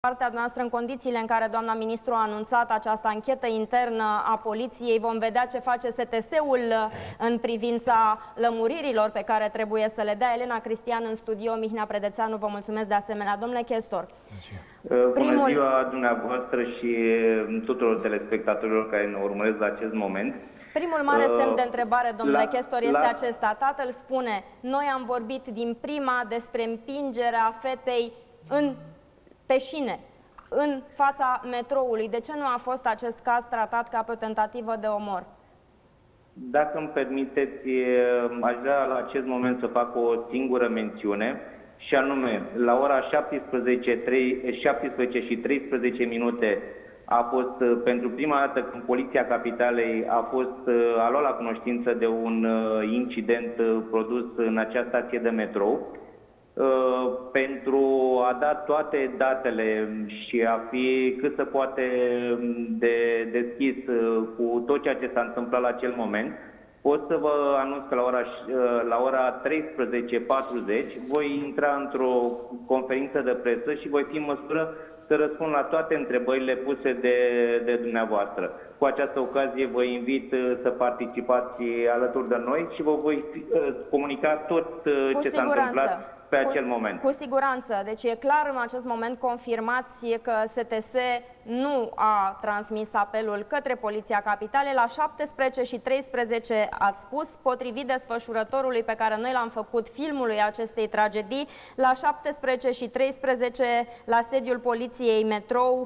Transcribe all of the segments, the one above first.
Partea noastră, în condițiile în care doamna ministru a anunțat această anchetă internă a poliției, vom vedea ce face STS-ul în privința lămuririlor pe care trebuie să le dea. Elena Cristian în studio, Mihnea Predețeanu, vă mulțumesc de asemenea. Domnule Chestor. Bună ziua dumneavoastră și tuturor telespectatorilor care ne urmăresc la acest moment. Primul mare semn de întrebare, domnule Chestor, este acesta. Tatăl spune, noi am vorbit din prima despre împingerea fetei pe șine, în fața metroului. De ce nu a fost acest caz tratat ca pe o tentativă de omor? Dacă îmi permiteți, aș vrea la acest moment să fac o singură mențiune, și anume, la ora 17 și 13 minute a fost pentru prima dată când Poliția Capitalei a luat la cunoștință de un incident produs în acea stație de metrou. Pentru a da toate datele și a fi cât se poate de deschis cu tot ceea ce s-a întâmplat la acel moment, pot să vă anunț că la ora 13:40 voi intra într-o conferință de presă și voi fi în măsură să răspund la toate întrebările puse de dumneavoastră. Cu această ocazie vă invit să participați alături de noi și vă voi comunica tot ce s-a întâmplat pe acel moment. Cu siguranță. Deci e clar în acest moment, confirmați că STS nu a transmis apelul către Poliția Capitalei. La 17 și 13 ați spus, potrivit desfășurătorului pe care noi l-am făcut filmului acestei tragedii, la 17 și 13 la sediul Poliției Metrou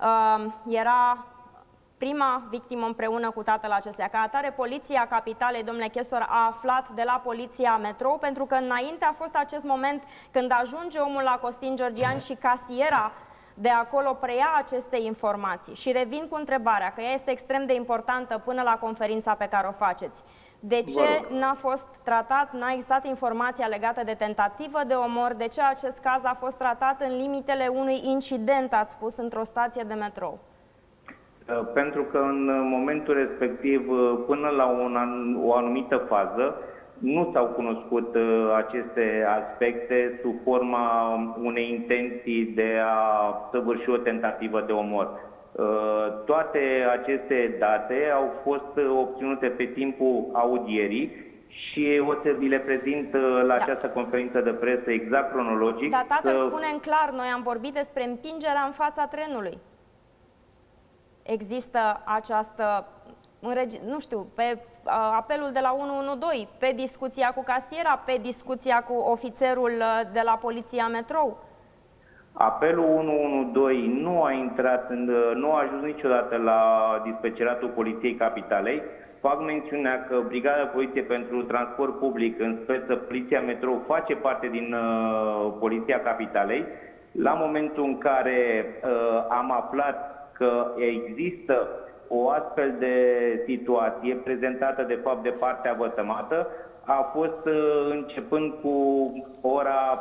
era prima victimă împreună cu tatăl acesteia. Ca atare, Poliția Capitalei, domnule Chestor, a aflat de la Poliția Metrou, pentru că înainte a fost acest moment când ajunge omul la Costin Georgian și casiera de acolo preia aceste informații. Și revin cu întrebarea, că ea este extrem de importantă până la conferința pe care o faceți. De ce n-a fost tratat, n-a existat informația legată de tentativă de omor? De ce acest caz a fost tratat în limitele unui incident, ați spus, într-o stație de metrou? Pentru că în momentul respectiv, până la o anumită fază, nu s-au cunoscut aceste aspecte sub forma unei intenții de a săvârși o tentativă de omor. Toate aceste date au fost obținute pe timpul audierii și o să vi le prezint la această conferință de presă exact cronologic. Dar tatăl spune în clar, noi am vorbit despre împingerea în fața trenului. Există această, nu știu, pe apelul de la 112, pe discuția cu casiera, pe discuția cu ofițerul de la Poliția Metrou? Apelul 112 nu a ajuns niciodată la dispeceratul Poliției Capitalei. Fac mențiunea că Brigada de Poliție pentru Transport Public, în speță Poliția Metrou, face parte din Poliția Capitalei. La momentul în care am aflat că există o astfel de situație prezentată de fapt de partea vătămată, a fost începând cu ora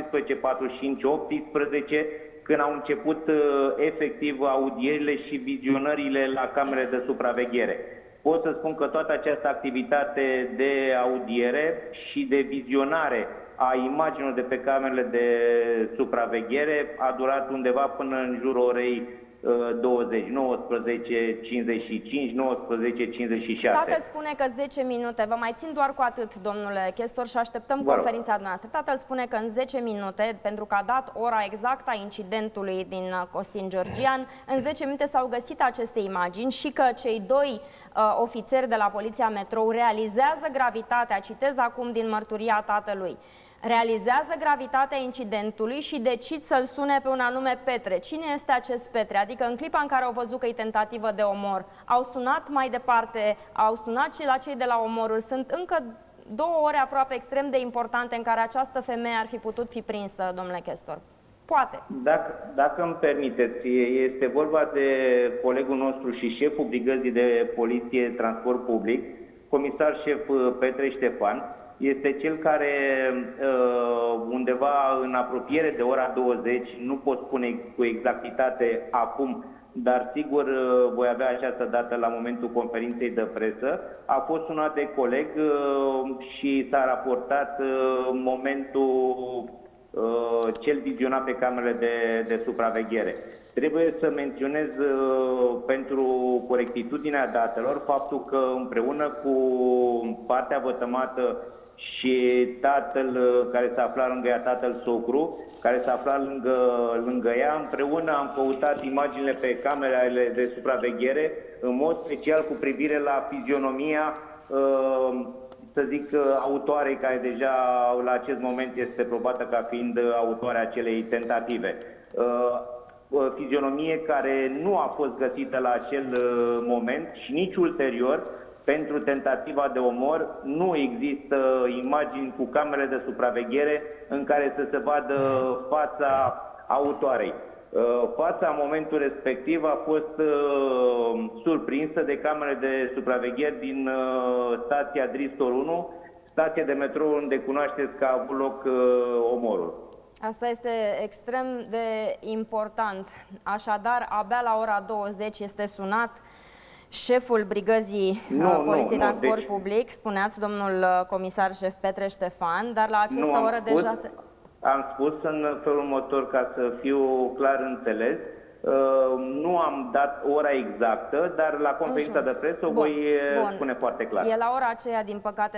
17:45-18, când au început efectiv audierile și vizionările la camerele de supraveghere. Pot să spun că toată această activitate de audiere și de vizionare a imaginilor de pe camerele de supraveghere a durat undeva până în jurul orei 20, 19:55, 19:56. Tatăl spune că 10 minute, vă mai țin doar cu atât, domnule Chestor, și așteptăm conferința noastră. Tatăl spune că în 10 minute, pentru că a dat ora exactă a incidentului din Costin Georgian, în 10 minute s-au găsit aceste imagini și că cei doi ofițeri de la Poliția Metrou realizează gravitatea, citez acum din mărturia tatălui, realizează gravitatea incidentului și decid să-l sune pe un anume Petre. Cine este acest Petre? Adică în clipa în care au văzut că e tentativă de omor, au sunat mai departe, au sunat și la cei de la omoruri. Sunt încă 2 ore aproape extrem de importante în care această femeie ar fi putut fi prinsă, domnule Chestor. Poate. Dacă îmi permiteți, este vorba de colegul nostru și șeful Brigăzii de Poliție Transport Public, comisar șef Petre Ștefan. Este cel care undeva în apropiere de ora 20, nu pot spune cu exactitate acum, dar sigur voi avea această dată la momentul conferinței de presă, a fost sunat de coleg și s-a raportat momentul cel vizionat pe camerele de supraveghere. Trebuie să menționez pentru corectitudinea datelor faptul că împreună cu partea vătămată și tatăl care se afla lângă ea, tatăl socru, care se afla lângă ea, împreună am căutat imaginile pe camerele de supraveghere, în mod special cu privire la fizionomia, să zic, autoarei, care deja la acest moment este probată ca fiind autoarea acelei tentative. Fizionomie care nu a fost găsită la acel moment și nici ulterior. Pentru tentativa de omor nu există imagini cu camere de supraveghere în care să se vadă fața autoarei. Fața în momentul respectiv a fost surprinsă de camere de supraveghere din stația Dristor 1, stație de metrou unde cunoașteți că a avut loc omorul. Asta este extrem de important. Așadar, abia la ora 20 este sunat șeful brigăzii Poliției Transport Public, spuneați, domnul comisar șef Petre Ștefan, dar la această oră deja se... Am spus în felul următor, ca să fiu clar înțeles, nu am dat ora exactă, dar la conferința de presă o voi spune foarte clar. La ora aceea, din păcate,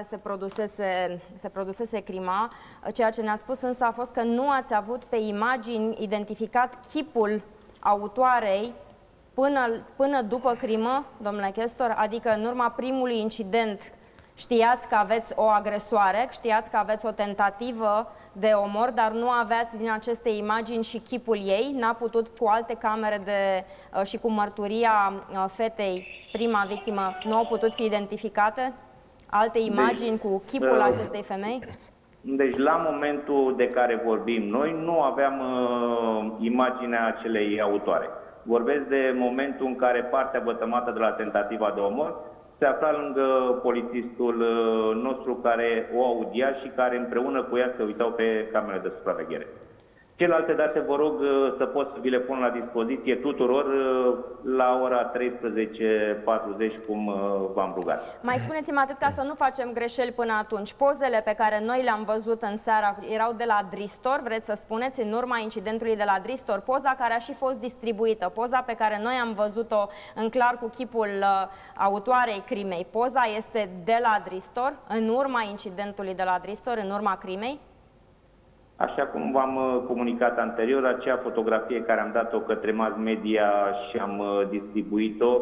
se produsese crima. Ceea ce ne-a spus însă a fost că nu ați avut pe imagini identificat chipul autoarei până după crimă, domnule Chestor, adică în urma primului incident știați că aveți o agresoare, știați că aveți o tentativă de omor, dar nu aveați din aceste imagini și chipul ei, n-a putut cu alte camere și cu mărturia fetei, prima victimă, nu au putut fi identificate alte imagini cu chipul acestei femei? Deci, la momentul de care vorbim noi, nu aveam imaginea acelei autoare. Vorbesc de momentul în care partea vătămată de la tentativa de omor se afla lângă polițistul nostru care o audia și care împreună cu ea se uitau pe camerele de supraveghere. Celelalte date vă rog să pot să vi le pun la dispoziție tuturor la ora 13:40, cum v-am rugat. Mai spuneți-mi atât, ca să nu facem greșeli până atunci. Pozele pe care noi le-am văzut în seara erau de la Dristor, vreți să spuneți, în urma incidentului de la Dristor, poza care a și fost distribuită, poza pe care noi am văzut-o în clar cu chipul autoarei crimei. Poza este de la Dristor, în urma incidentului de la Dristor, în urma crimei? Așa cum v-am comunicat anterior, acea fotografie care am dat-o către mass media și am distribuit-o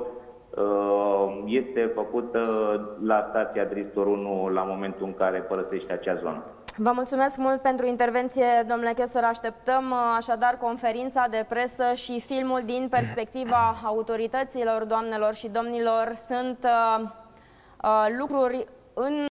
este făcută la stația Dristor 1 la momentul în care părăsește acea zonă. Vă mulțumesc mult pentru intervenție, domnule Chestor. Așteptăm așadar conferința de presă și filmul din perspectiva autorităților, doamnelor și domnilor. Sunt lucruri în